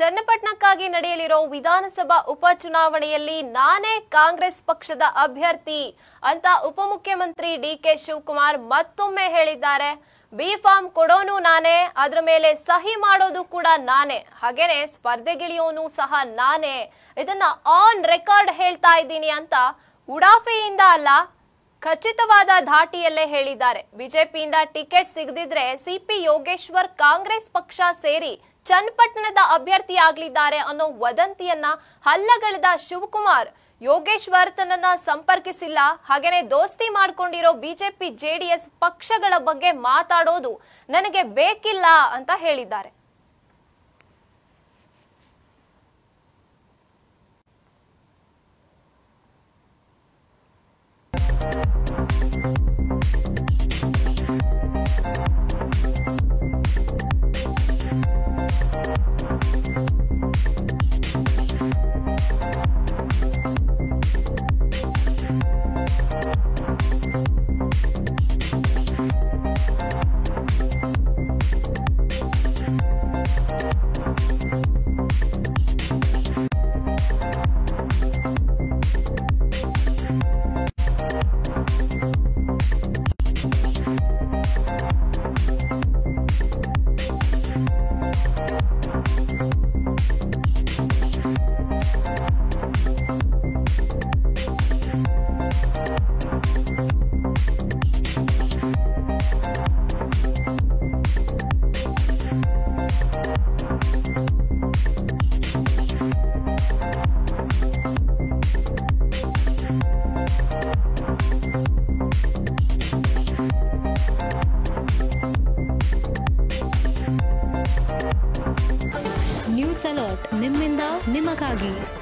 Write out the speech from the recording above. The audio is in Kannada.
ಚನ್ನಪಟ್ಟಣಕ್ಕಾಗಿ ನಡೆಯಲಿರೋ ವಿಧಾನಸಭಾ ಉಪಚುನಾವಣೆಯಲ್ಲಿ ನಾನೇ ಕಾಂಗ್ರೆಸ್ ಪಕ್ಷದ ಅಭ್ಯರ್ಥಿ ಅಂತ ಉಪಮುಖ್ಯಮಂತ್ರಿ ಡಿಕೆ ಶಿವಕುಮಾರ್ ಮತ್ತೊಮ್ಮೆ ಹೇಳಿದ್ದಾರೆ. ಬಿ ಫಾರ್ಮ್ ಕೊಡೋನು ನಾನೇ, ಅದರ ಮೇಲೆ ಸಹಿ ಮಾಡೋದು ಕೂಡ ನಾನೇ, ಹಾಗೇನೆ ಸ್ಪರ್ಧೆಗಿಳಿಯೋನು ಸಹ ನಾನೇ. ಇದನ್ನ ಆನ್ ರೆಕಾರ್ಡ್ ಹೇಳ್ತಾ ಇದ್ದೀನಿ ಅಂತ ಉಡಾಫೆಯಿಂದ ಅಲ್ಲ, ಖಚಿತವಾದ ಧಾಟಿಯಲ್ಲೇ ಹೇಳಿದ್ದಾರೆ. ಬಿಜೆಪಿಯಿಂದ ಟಿಕೆಟ್ ಸಿಗದಿದ್ರೆ ಸಿಪಿ ಯೋಗೇಶ್ವರ್ ಕಾಂಗ್ರೆಸ್ ಪಕ್ಷ ಸೇರಿ ಚನ್ನಪಟ್ಟಣದ ಅಭ್ಯರ್ಥಿಯಾಗಲಿದ್ದಾರೆ ಅನ್ನೋ ವದಂತಿಯನ್ನ ಹಲ್ಲಗಳೆದ ಶಿವಕುಮಾರ್, ಯೋಗೇಶ್ವರ್ ತನ್ನನ್ನ ಸಂಪರ್ಕಿಸಿಲ್ಲ, ಹಾಗೇನೆ ದೋಸ್ತಿ ಮಾಡ್ಕೊಂಡಿರೋ ಬಿಜೆಪಿ ಜೆಡಿಎಸ್ ಪಕ್ಷಗಳ ಬಗ್ಗೆ ಮಾತಾಡೋದು ನನಗೆ ಬೇಕಿಲ್ಲ ಅಂತ ಹೇಳಿದ್ದಾರೆ. ನ್ಯೂಸ್ ಅಲರ್ಟ್, ನಿಮ್ಮಿಂದ ನಿಮಗಾಗಿ.